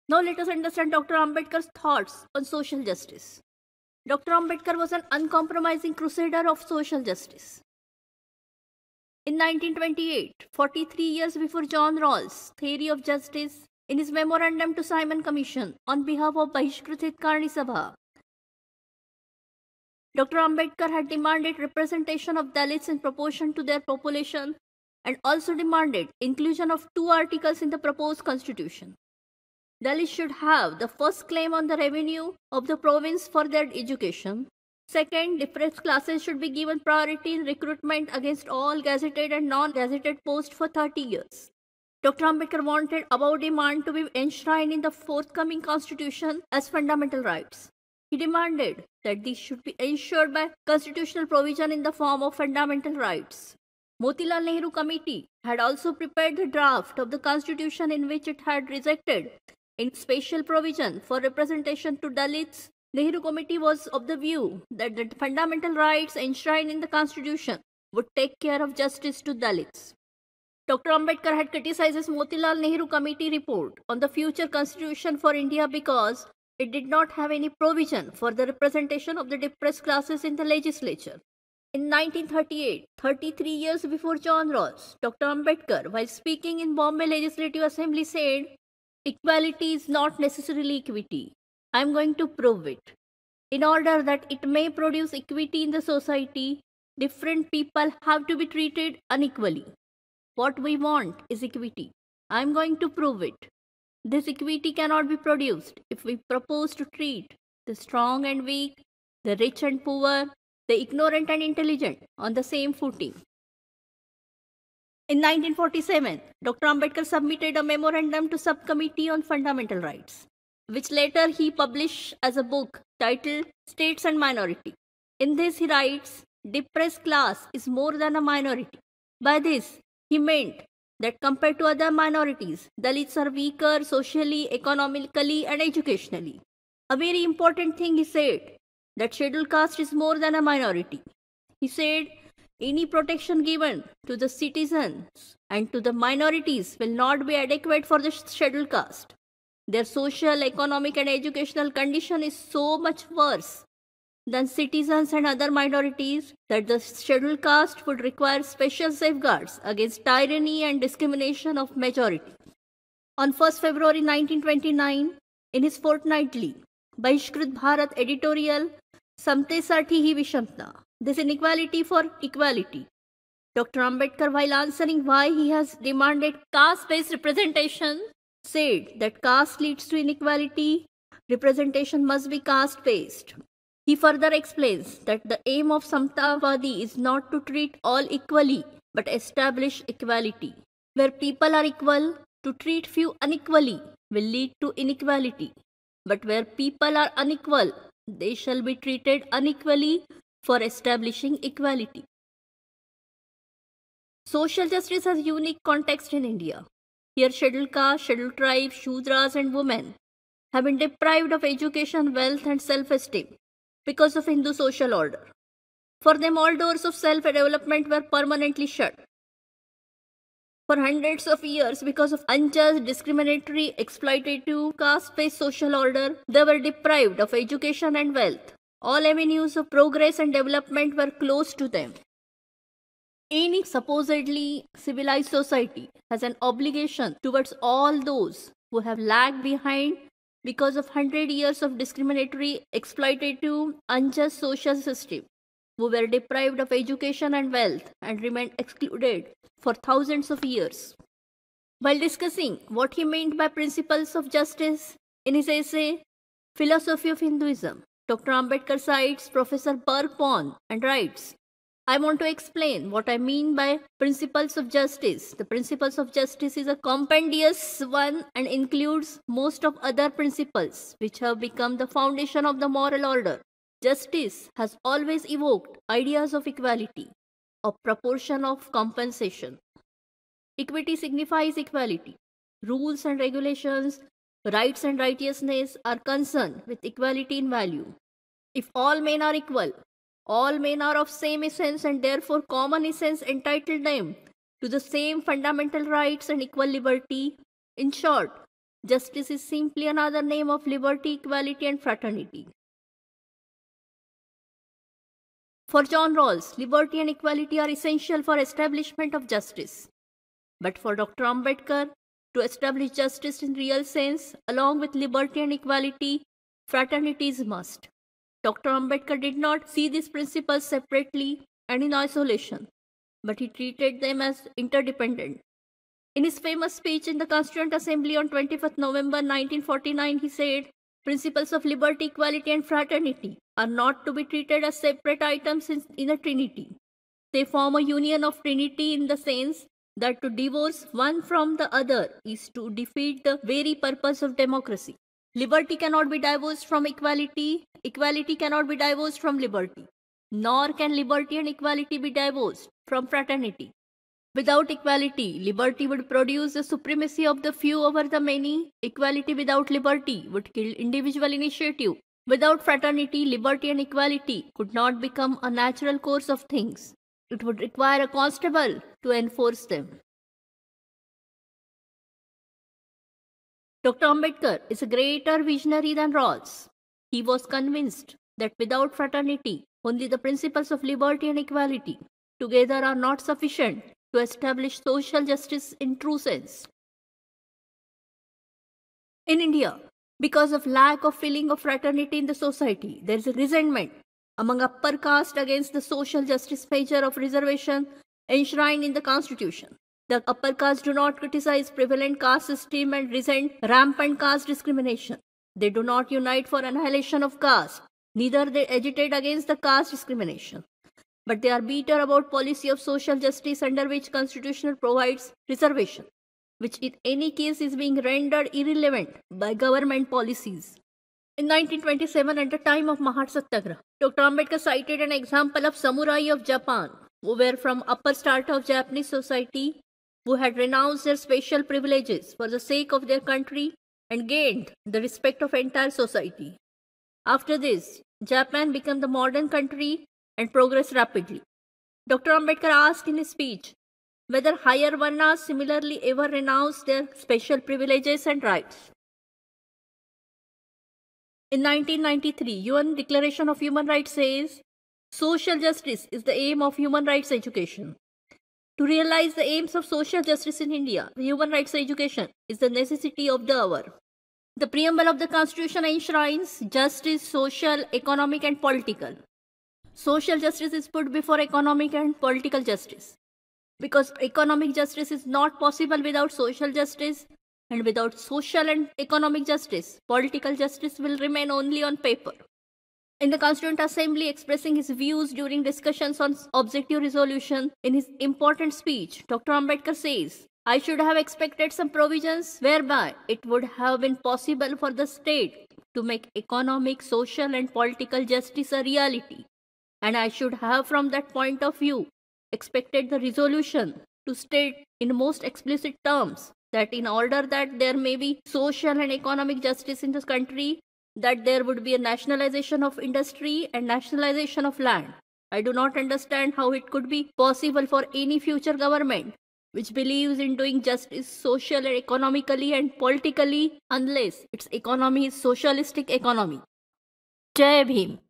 Now let us understand Dr. Ambedkar's thoughts on social justice. Dr. Ambedkar was an uncompromising crusader of social justice. In 1928, 43 years before John Rawls' theory of justice, in his memorandum to Simon Commission on behalf of Bahishkrit Hitkarni Sabha, Dr. Ambedkar had demanded representation of Dalits in proportion to their population and also demanded inclusion of 2 articles in the proposed constitution. Dalits should have the first claim on the revenue of the province for their education. Second, depressed classes should be given priority in recruitment against all gazetted and non-gazetted posts for 30 years. Dr. Ambedkar wanted above demand to be enshrined in the forthcoming constitution as fundamental rights. He demanded that these should be ensured by constitutional provision in the form of fundamental rights. Motilal Nehru Committee had also prepared the draft of the constitution in which it had rejected in special provision for representation to Dalits. Nehru Committee was of the view that the fundamental rights enshrined in the constitution would take care of justice to Dalits. Dr. Ambedkar had criticized his Motilal Nehru Committee report on the future constitution for India because it did not have any provision for the representation of the depressed classes in the legislature. In 1938, 33 years before John Rawls, Dr. Ambedkar, while speaking in Bombay Legislative Assembly, said, "Equality is not necessarily equity. I am going to prove it. In order that it may produce equity in the society, different people have to be treated unequally. What we want is equity. I am going to prove it. This equity cannot be produced if we propose to treat the strong and weak, the rich and poor, the ignorant and intelligent on the same footing." In 1947, Dr. Ambedkar submitted a memorandum to Subcommittee on Fundamental Rights, which later he published as a book titled States and Minority. In this he writes, "Depressed class is more than a minority." By this, he meant that compared to other minorities, Dalits are weaker socially, economically, and educationally. A very important thing he said, that scheduled caste is more than a minority. He said, any protection given to the citizens and to the minorities will not be adequate for the scheduled caste. Their social, economic, and educational condition is so much worse than citizens and other minorities that the scheduled caste would require special safeguards against tyranny and discrimination of majority. On 1st February 1929, in his fortnightly Bahishkrit Bharat editorial, Samteसाठी ही विषमता, this inequality for equality, Dr. Ambedkar, while answering why he has demanded caste-based representation, said that caste leads to inequality, representation must be caste-based. He further explains that the aim of Samtavadi is not to treat all equally, but establish equality. Where people are equal, to treat few unequally will lead to inequality. But where people are unequal, they shall be treated unequally for establishing equality. Social justice has unique context in India. Here scheduled caste, scheduled tribes, Shudras and women have been deprived of education, wealth and self-esteem because of Hindu social order. For them, all doors of self-development were permanently shut. For hundreds of years, because of unjust, discriminatory, exploitative, caste-based social order, they were deprived of education and wealth. All avenues of progress and development were closed to them. Any supposedly civilized society has an obligation towards all those who have lagged behind because of 100 years of discriminatory, exploitative, unjust social system, who were deprived of education and wealth and remained excluded for thousands of years. While discussing what he meant by principles of justice in his essay, Philosophy of Hinduism, Dr. Ambedkar cites Professor Burke and writes, "I want to explain what I mean by principles of justice. The principles of justice is a compendious one and includes most of other principles which have become the foundation of the moral order. Justice has always evoked ideas of equality, of proportion, of compensation. Equity signifies equality. Rules and regulations, rights and righteousness are concerned with equality in value. If all men are equal, all men are of same essence and therefore common essence entitle them to the same fundamental rights and equal liberty. In short, Justice is simply another name of liberty, equality, and fraternity. For John Rawls, liberty and equality are essential for establishment of justice. But for Dr. Ambedkar, to establish justice in real sense, along with liberty and equality, fraternity is must. Dr. Ambedkar did not see these principles separately and in isolation, but he treated them as interdependent. In his famous speech in the Constituent Assembly on 25th November 1949, he said, "Principles of liberty, equality, and fraternity are not to be treated as separate items in a trinity. They form a union of trinity in the sense that to divorce one from the other is to defeat the very purpose of democracy. Liberty cannot be divorced from equality, equality cannot be divorced from liberty, nor can liberty and equality be divorced from fraternity. Without equality, liberty would produce the supremacy of the few over the many. Equality without liberty would kill individual initiative. Without fraternity, liberty and equality could not become a natural course of things. It would require a constable to enforce them." Dr. Ambedkar is a greater visionary than Rawls. He was convinced that without fraternity, only the principles of liberty and equality together are not sufficient to establish social justice in true sense. In India, because of lack of feeling of fraternity in the society, there is a resentment among upper caste against the social justice feature of reservation enshrined in the constitution. The upper caste do not criticize prevalent caste system and resent rampant caste discrimination. They do not unite for annihilation of caste, neither they agitate against the caste discrimination. But they are bitter about policy of social justice under which constitution provides reservation, which in any case is being rendered irrelevant by government policies. In 1927, at the time of Mahat Satyagraha, Dr. Ambedkar cited an example of samurai of Japan, who were from upper strata of Japanese society, who had renounced their special privileges for the sake of their country and gained the respect of entire society. After this, Japan became the modern country and progressed rapidly. Dr. Ambedkar asked in his speech whether higher varnas similarly ever renounced their special privileges and rights. In 1993, UN Declaration of Human Rights says, "Social justice is the aim of human rights education." To realize the aims of social justice in India, the human rights education is the necessity of the hour. The preamble of the Constitution enshrines justice, social, economic, and political. Social justice is put before economic and political justice, because economic justice is not possible without social justice, and without social and economic justice, political justice will remain only on paper. In the Constituent Assembly expressing his views during discussions on objective resolution, in his important speech, Dr. Ambedkar says, "I should have expected some provisions whereby it would have been possible for the state to make economic, social, and political justice a reality. And I should have, from that point of view, expected the resolution to state in most explicit terms that in order that there may be social and economic justice in this country, that there would be a nationalization of industry and nationalization of land. I do not understand how it could be possible for any future government which believes in doing justice socially, economically, and politically unless its economy is socialistic economy." Jai Bhim.